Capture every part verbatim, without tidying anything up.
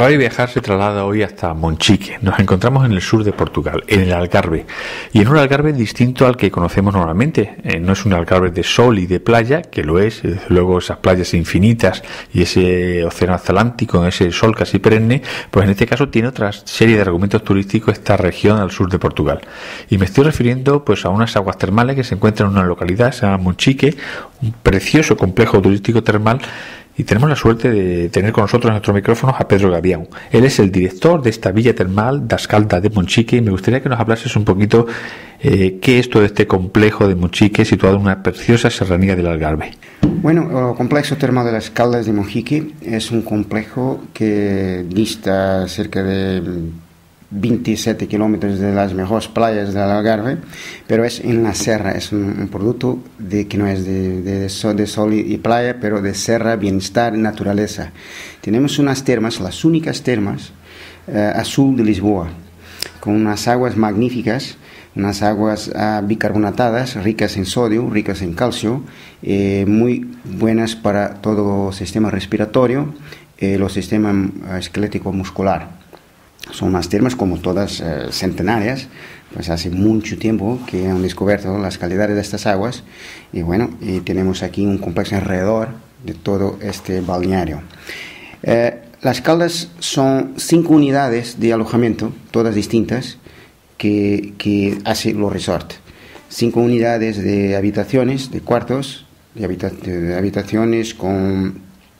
Radio Viajar se traslada hoy hasta Monchique. Nos encontramos en el sur de Portugal, en el Algarve, y en un Algarve distinto al que conocemos normalmente. Eh, no es un Algarve de sol y de playa, que lo es, desde luego esas playas infinitas y ese océano Atlántico, ese sol casi perenne, pues en este caso tiene otra serie de argumentos turísticos esta región al sur de Portugal. Y me estoy refiriendo pues a unas aguas termales que se encuentran en una localidad, se llama Monchique, un precioso complejo turístico termal. Y tenemos la suerte de tener con nosotros en nuestros micrófonos a Pedro Gavião. Él es el director de esta villa termal das Caldas de Monchique, y me gustaría que nos hablases un poquito eh, qué es todo este complejo de Monchique situado en una preciosa serranía del Algarve. Bueno, el complejo termal de las Caldas de Monchique es un complejo que dista cerca de veintisiete kilómetros de las mejores playas del Algarve, pero es en la serra, es un, un producto de, que no es de, de, sol, de sol y playa, pero de serra, bienestar, naturaleza. Tenemos unas termas, las únicas termas eh, azul de Lisboa, con unas aguas magníficas, unas aguas uh, bicarbonatadas, ricas en sodio, ricas en calcio, eh, muy buenas para todo el sistema respiratorio, eh, el sistema uh, esquelético muscular. Son unas termas como todas eh, centenarias, pues hace mucho tiempo que han descubierto las calidades de estas aguas, y bueno, y tenemos aquí un complejo alrededor de todo este balneario. Eh, las Caldas son cinco unidades de alojamiento, todas distintas, que, que hace los resorts. Cinco unidades de habitaciones, de cuartos, de, habita de habitaciones con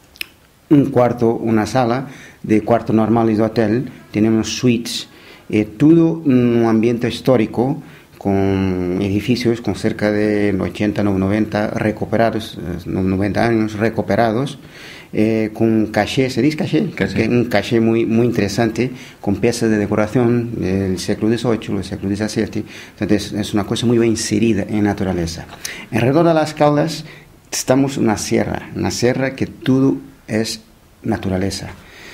un cuarto, una sala, de cuartos normales de hotel, tenemos suites, eh, todo un ambiente histórico con edificios con cerca de ochenta, noventa recuperados, noventa años recuperados, eh, con caché, ¿se dice caché? caché? Un caché muy, muy interesante, con piezas de decoración del siglo dieciocho, del siglo diecisiete, entonces es una cosa muy bien inserida en naturaleza. Alrededor de las Caldas estamos en una sierra, una sierra que todo es naturaleza.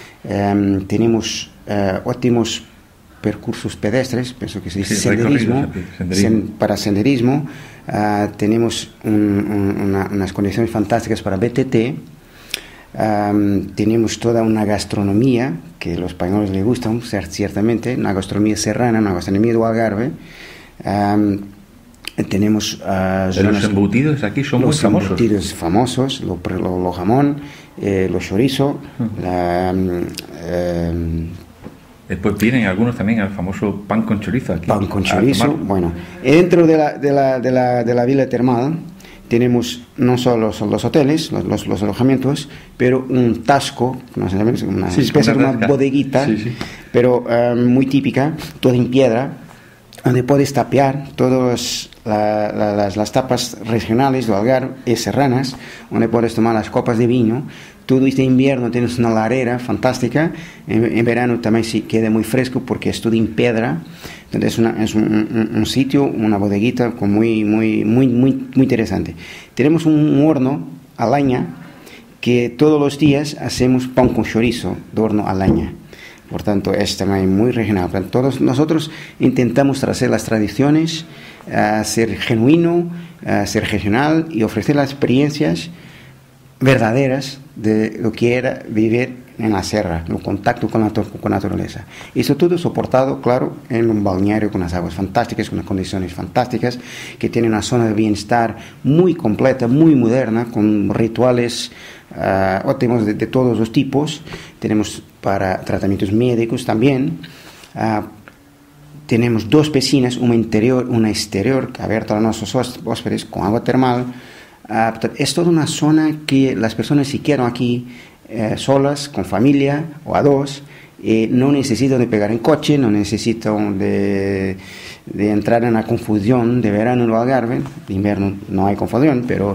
Um, tenemos uh, óptimos percursos pedestres, pienso que se dice sí, senderismo, senderismo. Sen, para senderismo. Uh, tenemos un, un, una, unas condiciones fantásticas para B T T. Um, tenemos toda una gastronomía que a los españoles les gusta, ciertamente, una gastronomía serrana, una gastronomía del Algarve. Um, tenemos uh, zonas, los embutidos aquí son muy famosos. Los embutidos famosos, lo, lo, lo jamón, eh, los chorizo, uh-huh. la, eh, después vienen algunos también al famoso pan con chorizo aquí. Pan con chorizo, bueno. Dentro de la, de la, de la, de la villa termal tenemos no solo los, los hoteles, los, los, los alojamientos, pero un tasco, no sé, una sí, especie de una, una bodeguita, sí, sí. pero uh, muy típica, toda en piedra, donde puedes tapear todas la, la, las, las tapas regionales del Algarve y serranas, donde puedes tomar las copas de vino. Todo este invierno tienes una ladera fantástica, en, en verano también sí queda muy fresco porque es todo en piedra. Entonces es, una, es un, un, un sitio, una bodeguita con muy, muy, muy, muy, muy interesante. Tenemos un horno a leña que todos los días hacemos pan con chorizo de horno a leña. Por tanto, es también muy regional. Todos nosotros intentamos traer las tradiciones, uh, ser genuino, uh, ser regional y ofrecer las experiencias verdaderas de lo que era vivir en la sierra, el contacto con la, con la naturaleza. Eso todo soportado, claro, en un balneario con las aguas fantásticas, con las condiciones fantásticas, que tiene una zona de bienestar muy completa, muy moderna, con rituales uh, óptimos de, de todos los tipos. Tenemos para tratamientos médicos también. Uh, tenemos dos piscinas, una interior, una exterior, abierta a nuestros hóspedes con agua termal. Uh, es toda una zona que las personas si quieren aquí eh, solas, con familia o a dos, eh, no necesitan de pegar en coche, no necesitan de, de entrar en la confusión de verano en el Algarve. De invierno no hay confusión, pero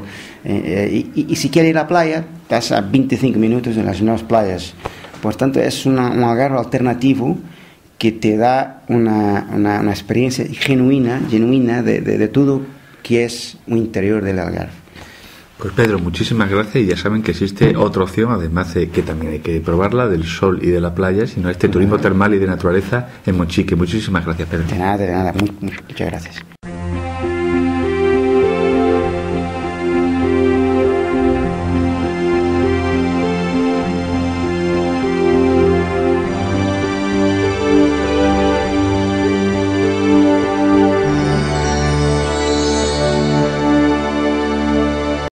eh, y, y si quieres ir a la playa, estás a veinticinco minutos en las nuevas playas. Por tanto, es una, un Algarve alternativo que te da una, una, una experiencia genuina, genuina de, de, de todo que es un interior del Algarve. Pues Pedro, muchísimas gracias, y ya saben que existe otra opción, además de que también hay que probarla, del sol y de la playa, sino este turismo termal y de naturaleza en Monchique. Muchísimas gracias, Pedro. De nada, de nada, muy, muchas gracias.